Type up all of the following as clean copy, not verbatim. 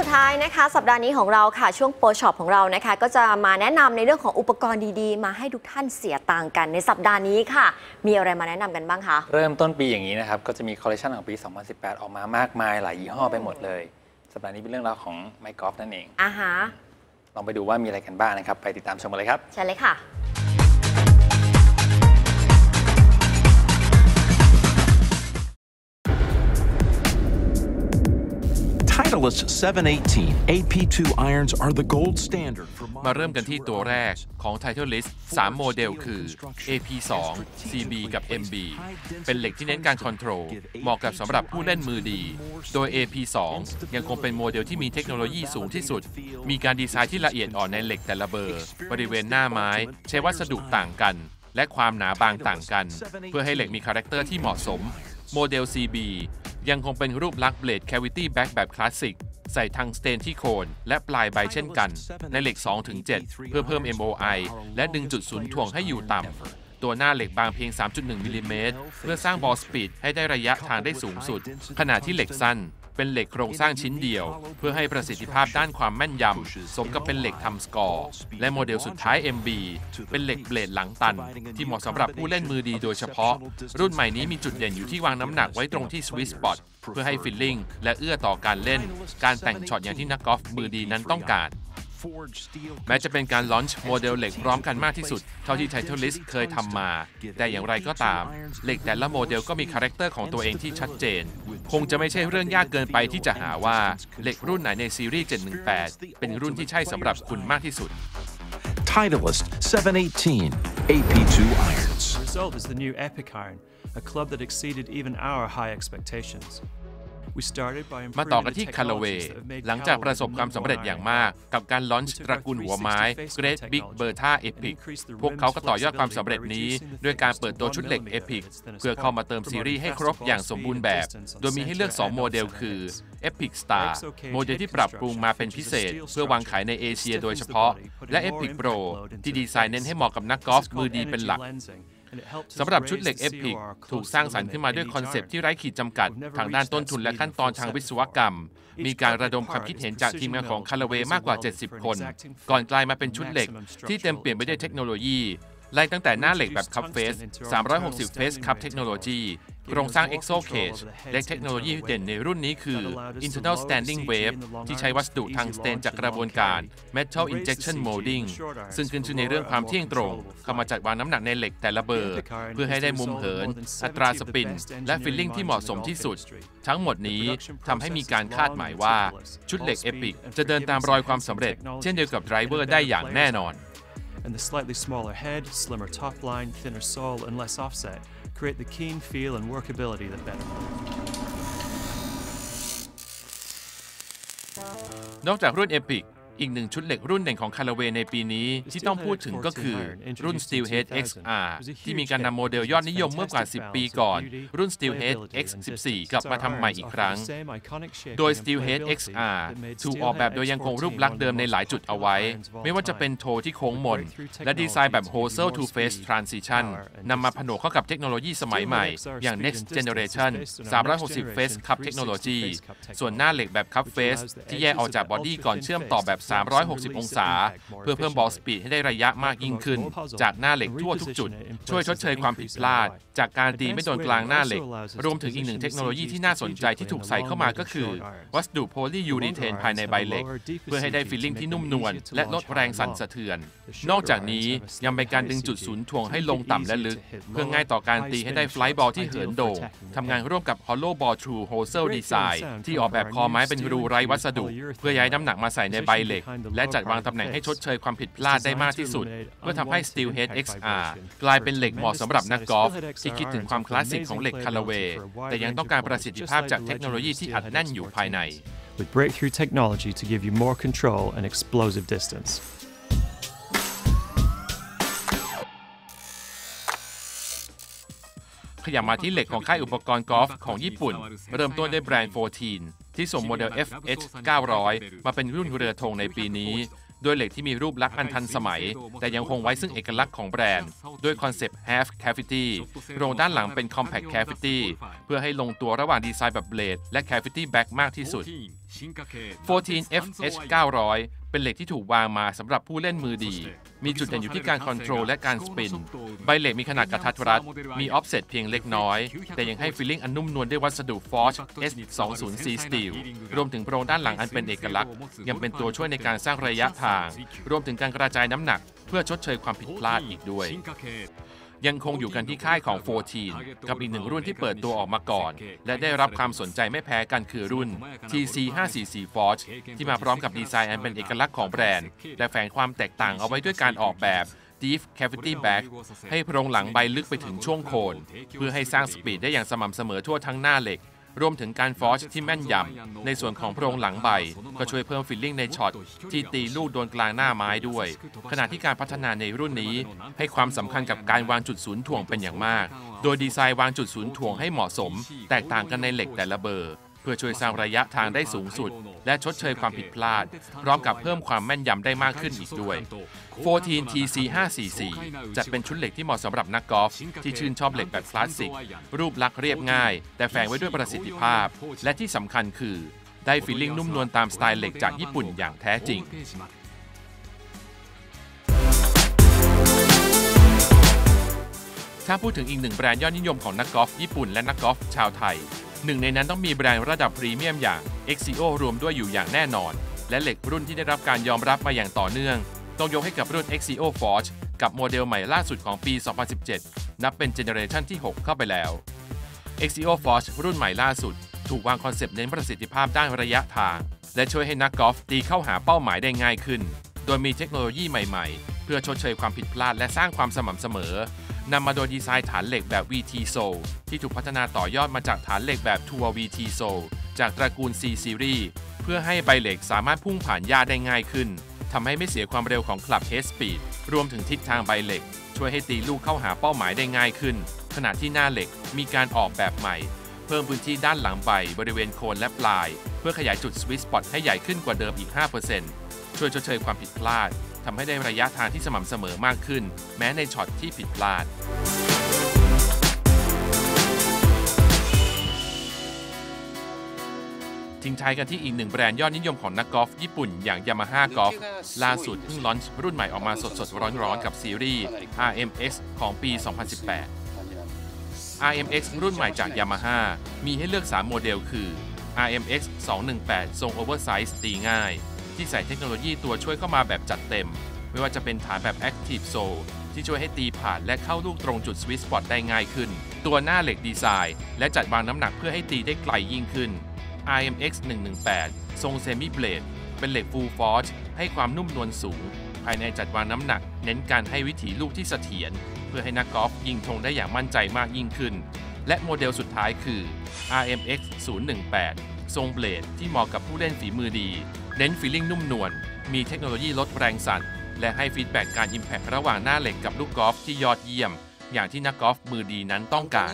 ท้ายนะคะสัปดาห์นี้ของเราค่ะช่วงโปรช็อปของเรานะคะก็จะมาแนะนำในเรื่องของอุปกรณ์ดีๆมาให้ทุกท่านเสียตังค์กันในสัปดาห์นี้ค่ะมีอะไรมาแนะนำกันบ้างคะเริ่มต้นปีอย่างนี้นะครับก็จะมีคอลเลคชันของปี 2018 ออกมามากมายหลายยี่ห้อไปหมดเลยสัปดาห์นี้เป็นเรื่องราวของไมค์กอล์ฟนั่นเองลองไปดูว่ามีอะไรกันบ้างนะครับไปติดตามชมกันเลยครับใช่เลยค่ะ Titleist 718 AP2 irons are the gold standard for มาเริ่มกันที่ตัวแรกของ Titleist 3 โมเดลคือ AP2 CB กับ MB เป็นเหล็กที่เน้นการคอนโทรลเหมาะกับสำหรับผู้เล่นมือดีโดย AP2 ยังคงเป็นโมเดลที่มีเทคโนโลยีสูงที่สุดมีการดีไซน์ที่ละเอียดอ่อนในเหล็กแต่ละเบอร์บริเวณหน้าไม้ใช้วัสดุต่างกันและความหนาบางต่างกันเพื่อให้เหล็กมีคาแรคเตอร์ที่เหมาะสมโมเดล CB ยังคงเป็นรูปลักษณ์เบลด Cavity Back แบบคลาสสิกใส่ทังสเตนที่โคนและปลายใบเช่นกันในเหล็ก 2-7 เพื่อเพิ่ม MOI และดึงจุดศูนย์ถ่วงให้อยู่ต่ำตัวหน้าเหล็กบางเพียง 3.1 มิลลิเมตรเพื่อสร้างบอลสปีดให้ได้ระยะทางได้สูงสุดขณะที่เหล็กสั้นเป็นเหล็กโครงสร้างชิ้นเดียวเพื่อให้ประสิทธิภาพด้านความแม่นยำสมกับเป็นเหล็กทำสกอร์และโมเดลสุดท้าย MB เป็นเหล็กเบลดหลังตันที่เหมาะสำหรับผู้เล่นมือดีโดยเฉพาะรุ่นใหม่นี้มีจุดเด่นอยู่ที่วางน้ำหนักไว้ตรงที่สวิตช์สปอตเพื่อให้ฟิลลิ่งและเอื้อต่อการเล่นการแต่งช็อตอย่างที่นักกอล์ฟมือดีนั้นต้องการแม้จะเป็นการลอนช์โมเดลเหล็กพร้อมกันมากที่สุดเท่าที่ Titleist เคยทำมาแต่อย่างไรก็ตามเหล็กแต่ละโมเดลก็มีคาแรคเตอร์ของตัวเองที่ชัดเจนคงจะไม่ใช่เรื่องยากเกินไปที่จะหาว่าเหล็กรุ่นไหนในซีรีส์ 718 เป็นรุ่นที่ใช่สำหรับคุณมากที่สุด Titleist 718 AP2 irons. The result is the new Epic Iron, a club that exceeded even our high expectations. มาต่อกันที่ Callaway หลังจากประสบความสำเร็จอย่างมากกับการลอนช์ตระกูลหัวไม้ Great Big Bertha Epic พวกเขาก็ต่อยอดความสำเร็จนี้ด้วยการเปิดตัวชุดเหล็ก Epic เพื่อเข้ามาเติมซีรีส์ให้ครบอย่างสมบูรณ์แบบโดยมีให้เลือก2โมเดลคือ Epic Star โมเดลที่ปรับปรุงมาเป็นพิเศษเพื่อวางขายในเอเชียโดยเฉพาะและ Epic Pro ที่ดีไซน์เน้นให้เหมาะกับนักกอล์ฟมือดีเป็นหลักสำหรับชุดเหล็ก Epic ถูกสร้างสรรค์ขึ้นมาด้วยคอนเซปต์ที่ไร้ขีดจำกัดทางด้านต้นทุนและขั้นตอนทางวิศวกรรมมีการระดมความคิดเห็นจากทีมงานของ Callaway มากกว่า 70 คนก่อนกลายมาเป็นชุดเหล็กที่เต็มเปลี่ยนไปด้วยเทคโนโลยีไล่ตั้งแต่หน้าเหล็กแบบ Cup Face 360 Face Cup Technology โครงสร้าง Exo Cage และเทคโนโลยีเด่นในรุ่นนี้คือ Internal Standing Wave ที่ใช้วัสดุทังสเตนจากกระบวนการ Metal Injection Molding ซึ่งขึ้นชื่อในเรื่องความเที่ยงตรงเข้ามาจัดวางน้ำหนักในเหล็กแต่ละเบอร์เพื่อให้ได้มุมเหินอัตราสปินและฟิลลิ่งที่เหมาะสมที่สุดทั้งหมดนี้ทำให้มีการคาดหมายว่าชุดเหล็ก Epic จะเดินตามรอยความสำเร็จเช่นเดียวกับ Driver ได้อย่างแน่นอน And the slightly smaller head, slimmer top line, thinner sole, and less offset create the keen feel and workability that benefit. นอกจากรุ่น Epic อีกหนึ่งชุดเหล็กรุ่นเด่นของ Callaway ในปีนี้ที่ต้องพูดถึงก็คือรุ่น Steelhead XR ที่มีการนำโมเดลยอดนิยมเมื่อกว่า 10 ปีก่อนรุ่น Steelhead X14 กลับมาทำใหม่อีกครั้งโดย Steelhead XR ถูกออกแบบโดยยังคงรูปลักษณ์เดิมในหลายจุดเอาไว้ไม่ว่าจะเป็นโทที่โค้งมนและดีไซน์แบบ Hosel to Face Transition นำมาผนวกเข้ากับเทคโนโลยีสมัยใหม่อย่าง Next Generation 360 Face Cup Technology ส่วนหน้าเหล็กแบบ Cup Face ที่แยกออกจากบอดี้ก่อนเชื่อมต่อแบบ360 องศาเพื่อเพิ่มบอลสปีดให้ได้ระยะมากยิ่งขึ้นจากหน้าเหล็กทั่วทุกจุดช่วยชดเชยความผิดพลาดจากการตีไม่โดนกลางหน้าเหล็กรวมถึงอีกหนึ่งเทคโนโลยีที่น่าสนใจที่ถูกใส่เข้ามาก็คือวัสดุโพลียูรีเทนภายในใบเหล็กเพื่อให้ได้ฟีลลิ่งที่นุ่มนวลและลดแรงสั่นสะเทือนนอกจากนี้ยังเป็นการดึงจุดศูนย์ถ่วงให้ลงต่ำและลึกเพื่อง่ายต่อการตีให้ได้ไฟลท์บอลที่เหินโด่งทำงานร่วมกับ Hollow Ball True Hosel Design ที่ออกแบบคอไม้เป็นรูไร้วัสดุเพื่อย้ายน้ำหนักมาใส่ในใบเหล็กและจัดวางตำแหน่งให้ชดเชยความผิดพลาดได้มากที่สุดเพื่อทำให้ Steelhead XR กลายเป็นเหล็กเหมาะสำหรับนักกอล์ฟที่คิดถึงความคลาสสิกของเหล็ก Callaway แต่ยังต้องการประสิทธิภาพจากเทคโนโลยีที่อัดแน่นอยู่ภายใน With breakthrough technology to give you more control and explosive distance. ขยับมาที่เหล็กของค่ายอุปกรณ์กอล์ฟของญี่ปุ่นเริ่มต้นด้วยแบรนด์ 14 ที่ส่งโมเดล FH 900 มาเป็นรุ่นเรือธงในปีนี้โดยเหล็กที่มีรูปลักษณ์อันทันสมัยแต่ยังคงไว้ซึ่งเอกลักษณ์ของแบรนด์ด้วยคอนเซปต์ half cavity โครงด้านหลังเป็น compact cavity เพื่อให้ลงตัวระหว่างดีไซน์แบบเบลดและ cavity back มากที่สุด 14 FH 900 เป็นเหล็กที่ถูกวางมาสำหรับผู้เล่นมือดีมีจุดเด่นอยู่ที่การคอนโทรลและการสปินใบเหล็กมีขนาดกระทัดรัดมีออฟเซตเพียงเล็กน้อยแต่ยังให้ฟีลลิ่งอันนุ่มนวลด้วยวัสดุ Forge S20C Steel รวมถึงโครงด้านหลังอันเป็นเอกลักษณ์ยังเป็นตัวช่วยในการสร้างระยะทางรวมถึงการกระจายน้ำหนักเพื่อชดเชยความผิดพลาดอีกด้วยยังคงอยู่กันที่ค่ายของ 14 กับอีกหนึ่งรุ่นที่เปิดตัวออกมาก่อนและได้รับความสนใจไม่แพ้กันคือรุ่น TC544 Forge ที่มาพร้อมกับดีไซน์อันเป็นเอกลักษณ์ของแบรนด์และแฝงความแตกต่างเอาไว้ด้วยการออกแบบ Deep Cavity Back ให้โพรงหลังใบลึกไปถึงช่วงโคนเพื่อให้สร้างสปีดได้อย่างสม่ำเสมอทั่วทั้งหน้าเหล็กรวมถึงการฟอร์จที่แม่นยำในส่วนของโพรงหลังใบก็ช่วยเพิ่มฟีลลิ่งในช็อตที่ตีลูกโดนกลางหน้าไม้ด้วยขณะที่การพัฒนาในรุ่นนี้ให้ความสำคัญกับการวางจุดศูนย์ถ่วงเป็นอย่างมากโดยดีไซน์วางจุดศูนย์ถ่วงให้เหมาะสมแตกต่างกันในเหล็กแต่ละเบอร์เพื่อช่วยสร้างระยะทางได้สูงสุดและชดเชยความผิดพลาดพร้อมกับเพิ่มความแม่นยำได้มากขึ้นอีกด้วย 14 TC544 จัดเป็นชุดเหล็กที่เหมาะสำหรับนักกอล์ฟที่ชื่นชอบเหล็กแบบคลาสสิกรูปลักษณ์เรียบง่ายแต่แฝงไว้ด้วยประสิทธิภาพและที่สำคัญคือได้ฟีลลิ่งนุ่มนวลตามสไตล์เหล็กจากญี่ปุ่นอย่างแท้จริงถ้าพูดถึงอีกหนึ่งแบรนด์ยอดนิยมของนักกอล์ฟญี่ปุ่นและนักกอล์ฟชาวไทยหนึ่งในนั้นต้องมีแบรนด์ระดับพรีเมียมอย่าง Exio รวมด้วยอยู่อย่างแน่นอนและเหล็กรุ่นที่ได้รับการยอมรับมาอย่างต่อเนื่องต้องยกให้กับรุ่น Exio Forge กับโมเดลใหม่ล่าสุดของปี 2017 นับเป็นเจเนอเรชันที่ 6 เข้าไปแล้ว Exio Forge รุ่นใหม่ล่าสุดถูกวางคอนเซปต์เน้นประสิทธิภาพด้านระยะทางและช่วยให้นักกอล์ฟตีเข้าหาเป้าหมายได้ง่ายขึ้นโดยมีเทคโนโลยีใหม่ๆเพื่อชดเชยความผิดพลาดและสร้างความสม่ำเสมอนำมาโดยดีไซน์ฐานเหล็กแบบ VT Soul ที่ถูกพัฒนาต่อยอดมาจากฐานเหล็กแบบ Tour VT Soul จากตระกูล C Series เพื่อให้ใบเหล็กสามารถพุ่งผ่านหญ้าได้ง่ายขึ้นทำให้ไม่เสียความเร็วของคลับ Head Speed รวมถึงทิศทางใบเหล็กช่วยให้ตีลูกเข้าหาเป้าหมายได้ง่ายขึ้นขณะที่หน้าเหล็กมีการออกแบบใหม่เพิ่มพื้นที่ด้านหลังใบบริเวณโคนและปลายเพื่อขยายจุด Sweet Spot ให้ใหญ่ขึ้นกว่าเดิมอีก 5% ช่วยชดเชยความผิดพลาดทำให้ได้ระยะทางที่สม่ำเสมอมากขึ้นแม้ในช็อตที่ผิดพลาดทิ้งท้ายกันที่อีกหนึ่งแบรนด์ยอดนิยมของนักกอล์ฟญี่ปุ่นอย่าง Yamaha Golf ล่าสุดเพิ่งลอนช์รุ่นใหม่ออกมาสดๆร้อนๆกับซีรีส์ RMX ของปี 2018 RMX รุ่นใหม่จาก Yamaha มีให้เลือก 3 โมเดลคือ RMX 218 ทรงโอเวอร์ไซส์ตีง่ายที่ใส่เทคโนโลยีตัวช่วยเข้ามาแบบจัดเต็มไม่ว่าจะเป็นฐานแบบ Active Soul ที่ช่วยให้ตีผ่านและเข้าลูกตรงจุด Sweet Spot ได้ง่ายขึ้นตัวหน้าเหล็กดีไซน์และจัดวางน้ำหนักเพื่อให้ตีได้ไกลยิ่งขึ้นRMX 118 ทรงเซมิเบลดเป็นเหล็ก Full Forge ให้ความนุ่มนวลสูงภายในจัดวางน้ำหนักเน้นการให้วิถีลูกที่เสถียรเพื่อให้นักกอล์ฟยิงธงได้อย่างมั่นใจมากยิ่งขึ้นและโมเดลสุดท้ายคือ RMX 018 ทรงเบลดที่เหมาะกับผู้เล่นฝีมือดีเน้นฟีลลิ่งนุ่มนวลมีเทคโนโลยีลดแรงสั่นและให้ฟีดแบ็กการอิมแพคระหว่างหน้าเหล็กกับลูกกอล์ฟที่ยอดเยี่ยมอย่างที่นักกอล์ฟมือดีนั้นต้องการ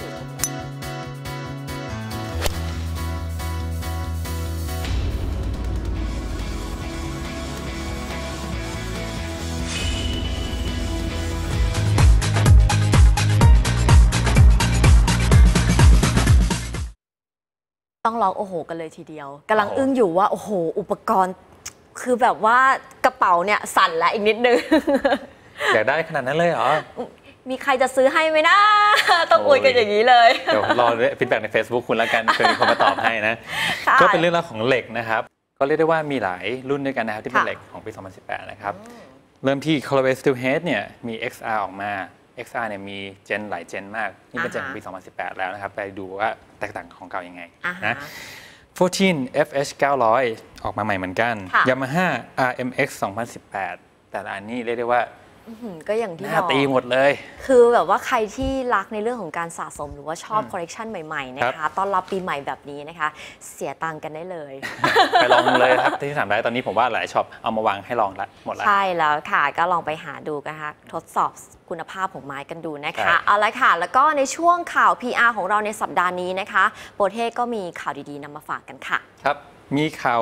ต้องร้องโอ้โหกันเลยทีเดียวกำลังอึ้งอยู่ว่าโอ้โหอุปกรณ์คือแบบว่ากระเป๋าเนี่ยสั่นแล้วอีกนิดนึงอยากได้ขนาดนั้นเลยเหรอมีใครจะซื้อให้ไหมนะต้องอวยกันอย่างนี้เลยเดี๋ยวรอฟีดแบ็กใน Facebook คุณแล้วกันเผื่อมีคนมาตอบให้นะก็เป็นเรื่องราวของเหล็กนะครับก็เรียกได้ว่ามีหลายรุ่นด้วยกันนะครับที่เป็นเหล็กของปี 2018 นะครับเริ่มที่ Callaway Steelhead เนี่ยมี XR ออกมา XR เนี่ยมีเจนหลายเจนมากนี่เป็นเจนของปี 2018 แล้วนะครับไปดูว่าแตกต่างของเก่ายังไงนะ14 FH 900 ออกมาใหม่เหมือนกัน Yamaha RMX 2018 แต่ละอันนี้เรียกได้ว่าก็อย่างที่บอกตีหมดเลยคือแบบว่าใครที่รักในเรื่องของการสะสมหรือว่าชอบคอลเลกชันใหม่ๆนะคะต้อนรับปีใหม่แบบนี้นะคะเสียตังค์กันได้เลยไปลองเลยครับที่ถามได้ตอนนี้ผมว่าหลายช็อปเอามาวางให้ลองละหมดแล้วใช่แล้วค่ะก็ลองไปหาดูกันนะคะทดสอบคุณภาพของไม้กันดูนะคะเอาละค่ะแล้วก็ในช่วงข่าว PR ของเราในสัปดาห์นี้นะคะโปรเทศก็มีข่าวดีๆนำมาฝากกันค่ะครับมีข่าว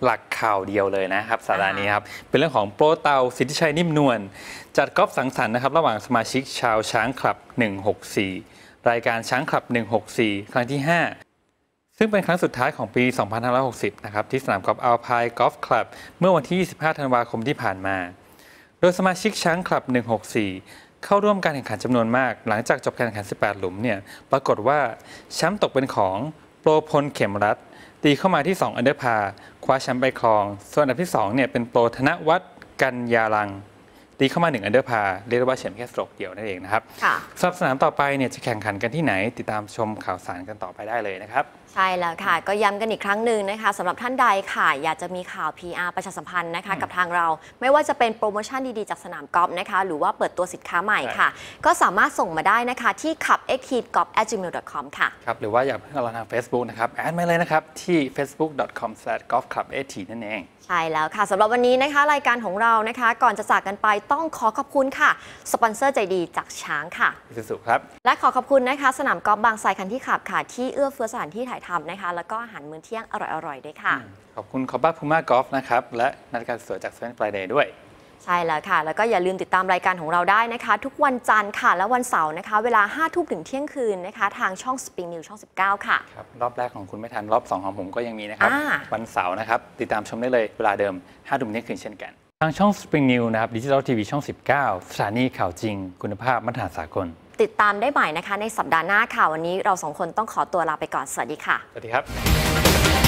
หลักข่าวเดียวเลยนะครับสัปดาห์นี้ครับเป็นเรื่องของโปรเตาสิทธิชัยนิ่มนวลจัดกอล์ฟสังสรรค์นะครับระหว่างสมาชิกชาวช้างคลับ 164 รายการช้างคลับ 164 ครั้งที่ 5 ซึ่งเป็นครั้งสุดท้ายของปี 2560 นะครับที่สนามกอล์ฟอัลไพน์กอล์ฟคลับเมื่อวันที่ 25 ธันวาคมที่ผ่านมาโดยสมาชิกช้างคลับ 164 เข้าร่วมการแข่งขันจำนวนมากหลังจากจบการแข่งขัน 18 หลุมเนี่ยปรากฏว่าแชมป์ตกเป็นของโปรพลเข็มรัตน์ตีเข้ามาที่ 2 อันเดอร์พาร์คว้าแชมป์ไปครองส่วนอันดับที่ 2 เนี่ยเป็นโปรธนวัฒน์กัญญาลังตีเข้ามา 1 อันเดอร์พาร์เรียกได้ว่าเฉียดแค่สโตรกเดียวนั่นเองนะครับสำหรับสนามต่อไปเนี่ยจะแข่งขันกันที่ไหนติดตามชมข่าวสารกันต่อไปได้เลยนะครับใช่แล้วค่ะก็ย้ำกันอีกครั้งหนึ่งนะคะสำหรับท่านใดค่ะอยากจะมีข่าว PR ประชาสัมพันธ์นะคะกับทางเราไม่ว่าจะเป็นโปรโมชั่นดีๆจากสนามกอล์ฟนะคะหรือว่าเปิดตัวสินค้าใหม่ค่ะก็สามารถส่งมาได้นะคะที่ club@gmail.com ค่ะครับหรือว่าอยากเพิ่งเราทาง Facebook นะครับแอดมาเลยนะครับที่ facebook.com/golfclub18 นั่นเองใช่แล้วค่ะสำหรับวันนี้นะคะรายการของเรานะคะก่อนจะจากกันไปต้องขอขอบคุณค่ะสปอนเซอร์ใจดีจากช้างค่ะสุดครับและขอขอบคุณนะคะสนามกอล์ฟบางไทรคันที่ขับค่ะที่เอื้อเฟื้อสถานที่ถ่ายทำนะคะแล้วก็อาหารมื้อเที่ยงอร่อยๆด้วยค่ะขอบคุณคอบ้าพูม่ากอล์ฟนะครับและนาฬิกาสวยจากเซเว่นฟลายเดย์ด้วยใช่แล้วค่ะแล้วก็อย่าลืมติดตามรายการของเราได้นะคะทุกวันจันทร์ค่ะและวันเสาร์นะคะเวลา 5 ทุ่มถึงเที่ยงคืนนะคะทางช่อง Spring News ช่อง 19 ค่ะครับรอบแรกของคุณไม่ทันรอบ2ของผมก็ยังมีนะครับวันเสาร์นะครับติดตามชมได้เลยเวลาเดิม 5 ทุ่มเที่ยงคืนเช่นกันทางช่อง Spring News นะครับดิจิทัลทีวีช่อง 19 สถานีข่าวจริงคุณภาพมาตรฐานสากลติดตามได้ใหม่นะคะในสัปดาห์หน้าค่ะวันนี้เรา2 คนต้องขอตัวลาไปก่อนสวัสดีค่ะสวัสดีครับ